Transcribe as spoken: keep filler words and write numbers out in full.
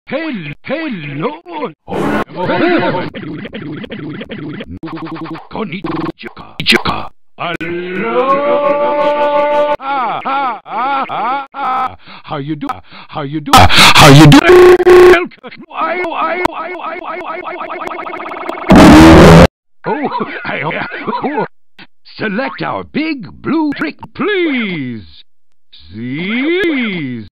Hey, hello. Konnichiwa. Hello. Ah, ah, ah, ah, ah. How you do? How you do? How you do? I, I, I, I, I, I, Oh, I, oh. Select our big blue brick, please. Please.